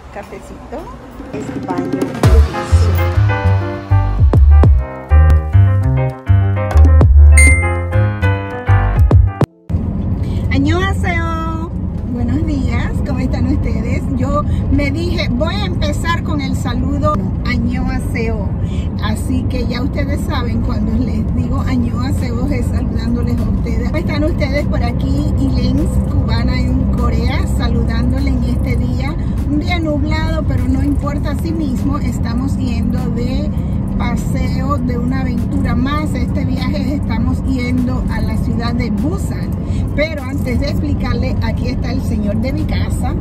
cafecito, es baño delicioso. ¡Annyeonghaseyo! Buenos días, ¿cómo están ustedes? Yo me dije, voy a empezar con el saludo ¡Annyeonghaseyo! Así que ya ustedes saben, cuando les digo ¡Annyeonghaseyo! Es saludándoles a ustedes. ¿Cómo están ustedes por aquí? Ilens, cubana en Corea, saludándoles en este día. Un día nublado, pero no importa, así mismo estamos yendo de paseo, de una aventura más. Este viaje estamos yendo a la ciudad de Busan. Pero antes de explicarle, aquí está el señor de mi casa.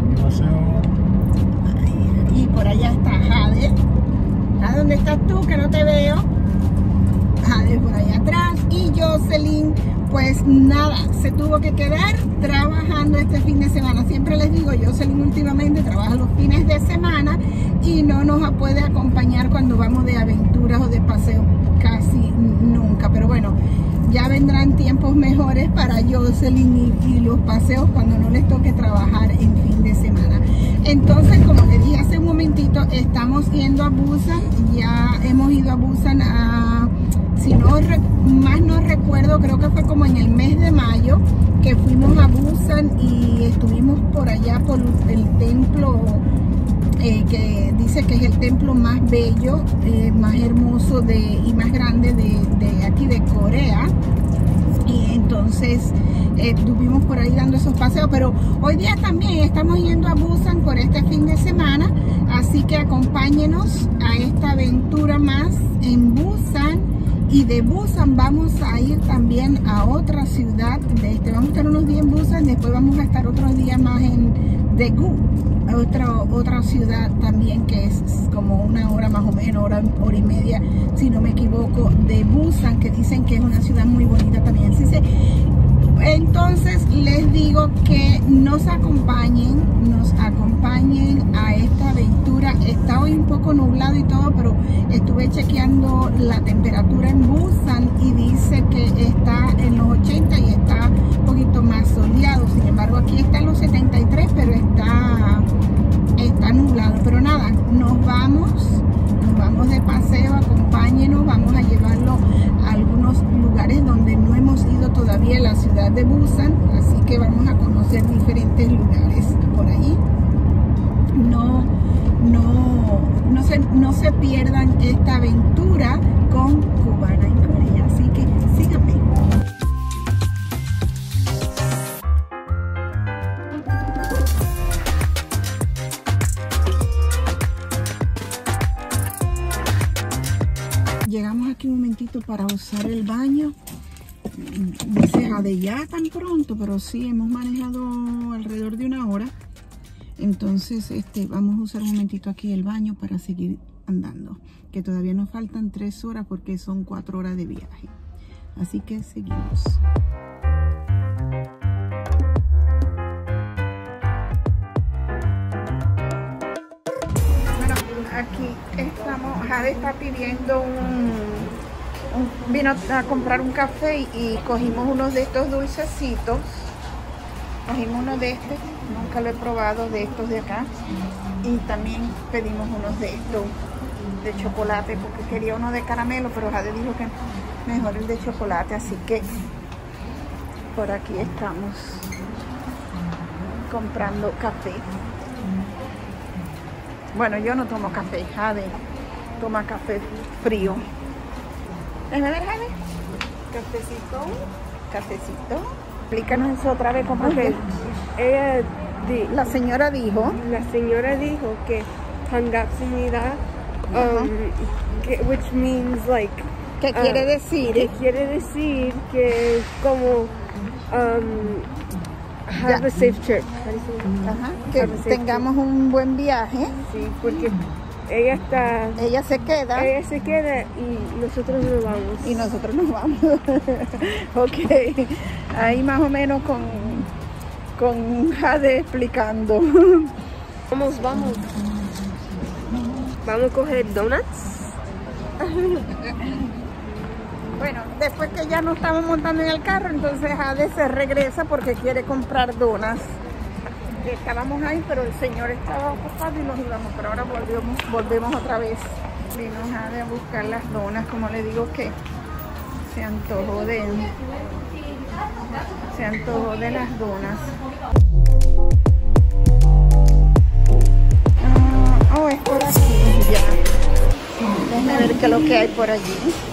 Y por allá está Jade. ¿Dónde estás tú? Que no te veo. Jade por allá atrás. Y Jocelyn, pues nada, se tuvo que quedar trabajando este fin de semana. Siempre les digo, Jocelyn últimamente trabaja los fines de semana y no nos puede acompañar cuando vamos de aventuras o de paseo casi nunca. Pero bueno, ya vendrán tiempos mejores para Jocelyn y los paseos cuando no les toque trabajar en fin de semana. Entonces, como les dije hace un momentito, estamos yendo a Busan. Ya hemos ido a Busan si no más no recuerdo, creo que fue como en el mes de mayo que fuimos a Busan y estuvimos por allá por el templo que dice que es el templo más bello, más hermoso y más grande de aquí de Corea. Y entonces estuvimos por ahí dando esos paseos, pero hoy día también estamos yendo a Busan por este fin de semana, así que acompáñenos a esta aventura más en Busan. Y de Busan vamos a ir también a otra ciudad. Vamos a estar unos días en Busan, después vamos a estar otros días más en Daegu, otra ciudad también que es como una hora más o menos, hora y media, si no me equivoco, de Busan, que dicen que es una ciudad muy bonita también. Entonces les digo que nos acompañen a esta aventura. Está hoy un poco nublado y todo, pero estuve chequeando la temperatura en Busan y dice que está en los 80 y está un poquito más soleado. Sin embargo, aquí está en los 73, pero está nublado. Pero nada, nos vamos de paseo, acompáñenos, vamos a llevarlo a algunos lugares donde no hemos ido todavía en la ciudad de Busan, así que vamos a conocer diferentes lugares por ahí. No se pierdan esta aventura con Cubana en Corea, así que síganme. Llegamos aquí un momentito para usar el baño. Dice Jade, ya tan pronto, pero sí, hemos manejado alrededor de una hora. Entonces vamos a usar un momentito aquí el baño para seguir andando, que todavía nos faltan 3 horas porque son 4 horas de viaje. Así que seguimos. Bueno, aquí estamos. Jade está pidiendo vino a comprar un café y cogimos uno de estos dulcecitos. Cogimos uno de estos, nunca lo he probado, de estos de acá. Y también pedimos unos de estos de chocolate, porque quería uno de caramelo, pero Jade dijo que mejor el de chocolate. Así que por aquí estamos comprando café. Bueno, yo no tomo café, Jade toma café frío. Déjame ver, Jade. Cafecito. Explícanos eso otra vez, ¿cómo es? La señora dijo que Hangapsunida, which means like, ¿qué quiere decir? Que quiere decir que como have a safe trip. Ajá, que tengamos un buen viaje. Sí, porque ella se queda y nosotros nos vamos. Ok, ahí más o menos con Jade explicando. Vamos a coger donuts. Bueno, después que ya nos estamos montando en el carro, entonces Jade se regresa porque quiere comprar donas. estábamos ahí, pero el señor estaba ocupado y nos íbamos, pero ahora volvemos otra vez. Vimos a buscar las donas, como le digo que se antojó de las donas. Oh, es por aquí ya. Déjenme ver qué es lo que hay por allí.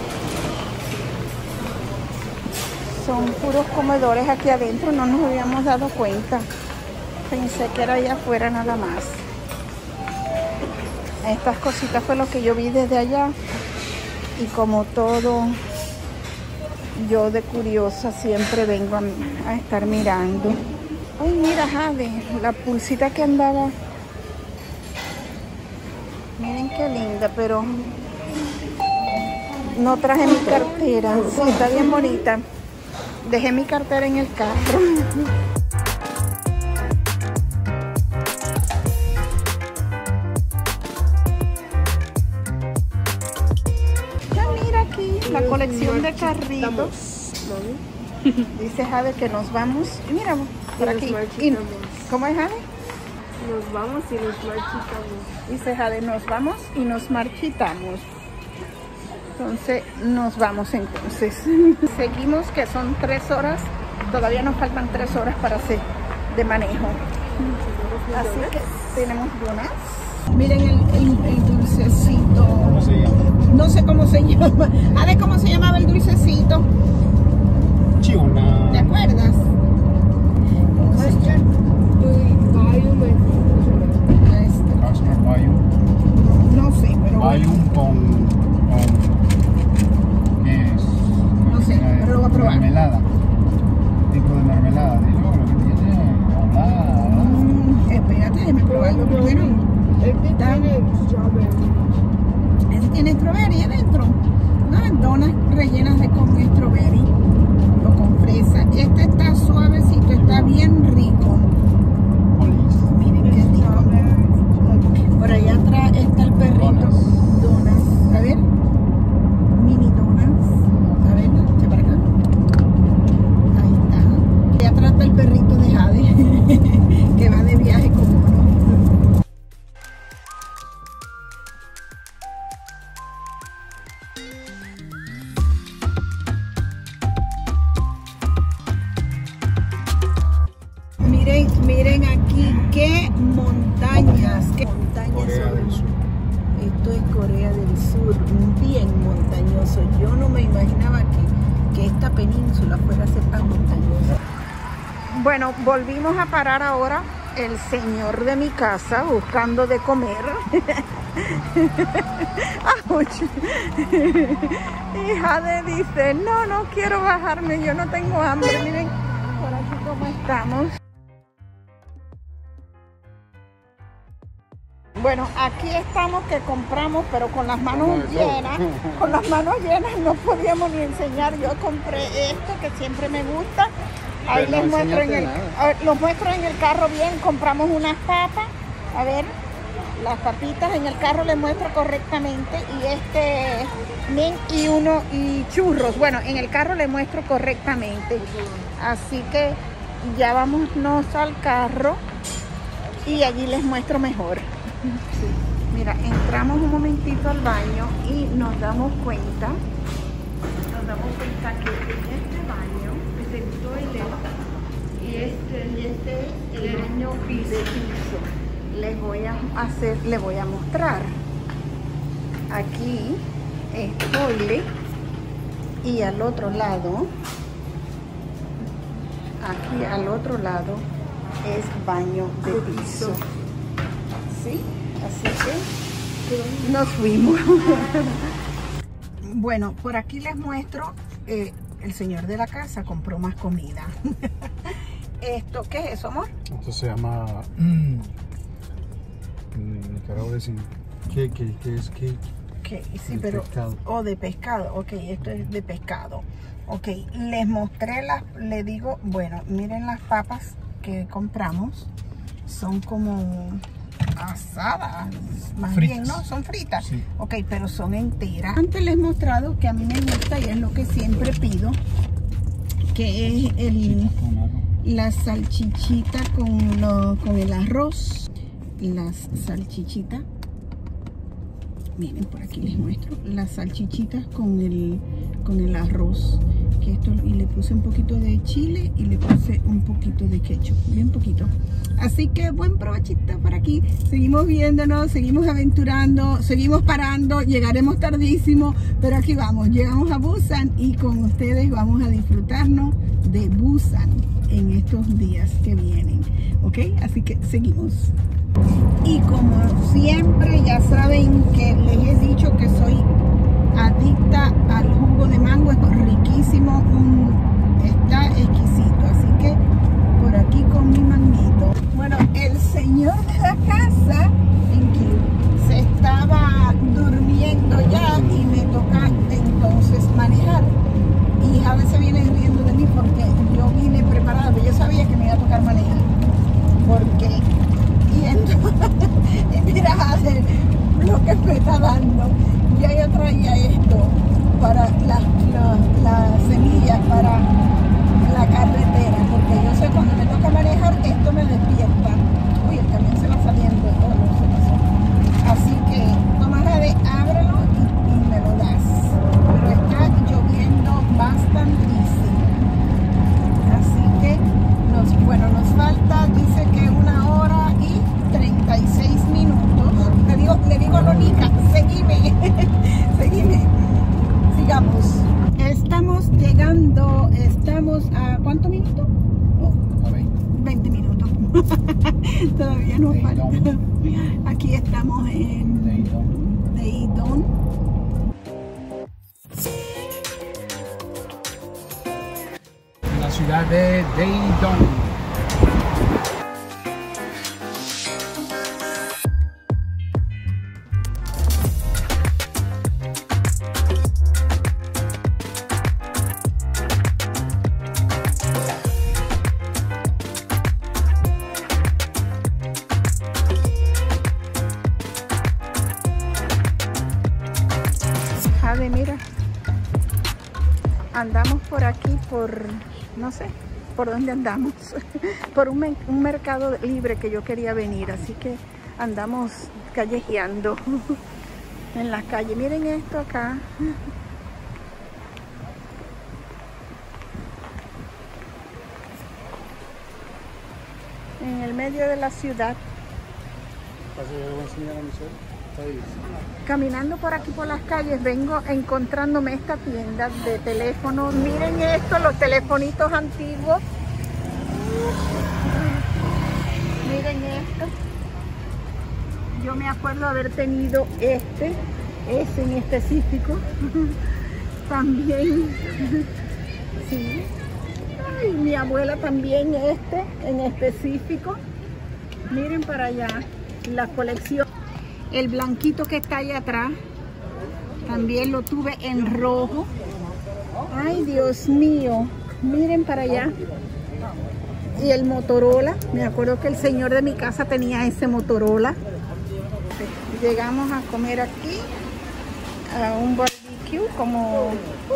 Son puros comedores aquí adentro, no nos habíamos dado cuenta. Pensé que era allá afuera nada más. Estas cositas fue lo que yo vi desde allá. Y como todo, yo de curiosa siempre vengo a estar mirando. Ay, mira, Jade, la pulsita que andaba. Miren qué linda, pero no traje mi cartera. Sí, está bien bonita. Dejé mi cartera en el carro. Ya mira aquí la colección de carritos. Dice Jade que nos vamos. Mira, por aquí. ¿Cómo es, Jade? Nos vamos y nos marchitamos. Dice Jade, nos vamos y nos marchitamos. Entonces nos vamos entonces. Seguimos, que son 3 horas. Todavía nos faltan 3 horas para hacer de manejo. Así que tenemos donas. Miren el dulcecito. ¿Cómo se llama? No sé cómo se llama. A ver cómo se llamaba el dulcecito. Chiuna. ¿Te acuerdas? Cashmere Bayou. No sé, pero Bayou con ¿qué es? no sé, pero lo voy a probar. Mermelada. Tipo de mermelada. Dilo lo que tiene. Habla. Espérate, déjame probarlo primero. Este tiene strawberry adentro. Unas donas rellenas de con strawberry o con fresa. Este está suavecito, está bien rico. Miren qué rico. Por allá atrás está el perrito. Donas. A ver. Mini donas. A ver, echa para acá. Ahí está. Allá atrás está el perrito de Jade, que va de viaje con uno. Miren aquí qué montañas, Corea del Sur. Esto es Corea del Sur, bien montañoso. Yo no me imaginaba que esta península fuera a ser tan montañosa. Bueno, volvimos a parar ahora el señor de mi casa buscando de comer. Y Jade dice, no quiero bajarme, yo no tengo hambre. Miren por aquí cómo estamos. Bueno, aquí estamos que compramos, pero con las manos llenas. Con las manos llenas no podíamos ni enseñar. Yo compré esto que siempre me gusta. Ahí les muestro los muestro en el carro bien. Compramos unas papas. A ver, las papitas en el carro les muestro correctamente. Y churros. Bueno, en el carro les muestro correctamente. Así que ya vámonos al carro y allí les muestro mejor. Mira, entramos un momentito al baño y nos damos cuenta que en este baño es el toilet y este es el baño de piso. Les voy a mostrar. Aquí es toilet y al otro lado, aquí al otro lado es baño de piso. ¿Sí? Así que nos fuimos. Bueno, por aquí les muestro, el señor de la casa compró más comida. ¿Esto qué es eso, amor? Esto se llama Nicaragua dicen ¿qué es cake? Sí, pero pescado. De pescado. Ok, esto es de pescado. Ok, les mostré le digo, bueno, miren las papas que compramos. Son como asadas, más fritas. Bien, ¿no? Son fritas. Sí. Ok, pero son enteras. Antes les he mostrado que a mí me gusta y es lo que siempre pido, que es la salchichita con el arroz. Las salchichitas. Miren, por aquí les muestro. Las salchichitas con el arroz. Que esto, y le puse un poquito de chile y le puse un poquito de ketchup. Bien poquito. Así que buen provechito por aquí. Seguimos viéndonos, seguimos aventurando, seguimos parando. Llegaremos tardísimo, pero aquí vamos. Llegamos a Busan y con ustedes vamos a disfrutarnos de Busan en estos días que vienen. ¿Ok? Así que seguimos. Y como siempre, ya saben que les he dicho que soy adicta al jugo de mango. Es riquísimo, está exquisito. Así que por aquí con mi manguito. Bueno, el señor de la casa se estaba durmiendo ya y me toca entonces manejar. Y a veces viene riendo de mí porque yo vine preparada, pero yo sabía que me iba a tocar manejar. Porque y mira lo que me está dando. Ya yo traía esto para las semillas para la carretera, porque yo sé cuando me toca manejar esto me despierta. Uy, el camión se va saliendo, todo no se pasó. Así que tomará de ábrelo y me lo das. Pero está lloviendo bastantísimo. Así que nos falta, dice que 1 hora y 36 minutos. Le digo a Lonica, seguime, seguime, sigamos. Estamos llegando, estamos a ¿cuántos minutos? A 20 minutos. Todavía nos falta. Aquí estamos en Daedong. La ciudad de Daedong. Mira, andamos por aquí, no sé por dónde andamos, por un mercado libre que yo quería venir, así que andamos callejeando en las calles. Miren esto acá. En el medio de la ciudad. Caminando por aquí por las calles vengo encontrándome esta tienda de teléfonos. Miren esto, los telefonitos antiguos. Miren esto. Yo me acuerdo haber tenido ese en específico. También. Sí. Ay, mi abuela también en específico. Miren para allá la colección. El blanquito que está allá atrás, también lo tuve en rojo. Ay, Dios mío, miren para allá. Y el Motorola, me acuerdo que el señor de mi casa tenía ese Motorola. Llegamos a comer aquí, a un barbecue, como...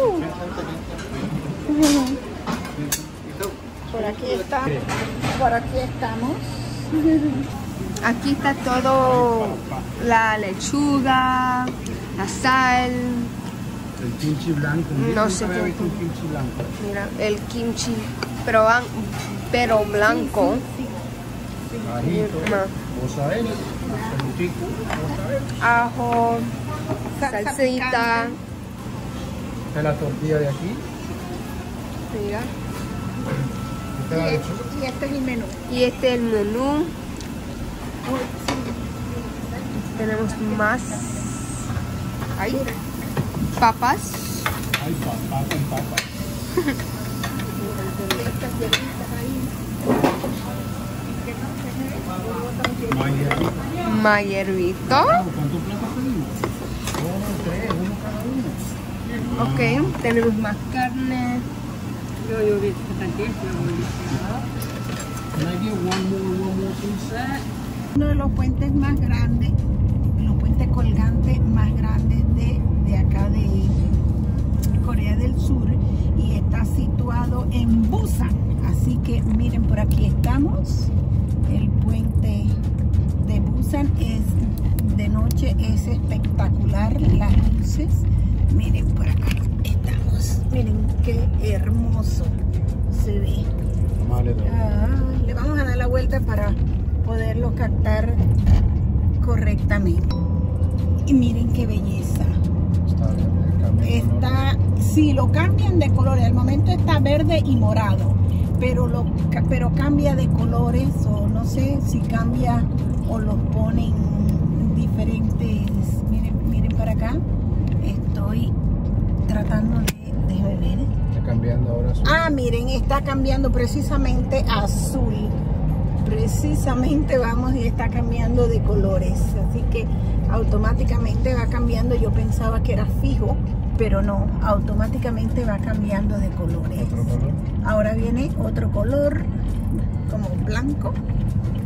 Por aquí estamos. Aquí está todo, la lechuga, la sal. El kimchi blanco. No sé qué. El kimchi blanco. Mira, el kimchi, pero blanco. Ajito, mozzarella, Ajo, salsita. Esta es la tortilla de aquí. Mira. Y este es el menú. Y este es el menú. Tenemos más. Ahí. Papas. Ay, papas. Mayervito. ¿Cuántos platos pedimos? 3, uno cada uno. Ok, tenemos más carne. Uno de los puentes más grandes, los puentes colgantes más grandes de acá de Corea del Sur, y está situado en Busan. Así que miren noche es espectacular, las luces. Miren, por acá estamos. Miren qué hermoso se ve. Le vamos a dar la vuelta para poderlo captar correctamente. Y miren qué belleza. Está, si lo cambian de colores, al momento está verde y morado, pero cambia de colores, o no sé si cambia o los ponen diferentes. Miren para acá. Estoy tratando de ver. Está cambiando ahora azul. Ah, miren, está cambiando precisamente a azul. Precisamente vamos y está cambiando de colores. Así que automáticamente va cambiando. Yo pensaba que era fijo, pero no. Automáticamente va cambiando de colores. ¿Otro color? Ahora viene otro color, como blanco.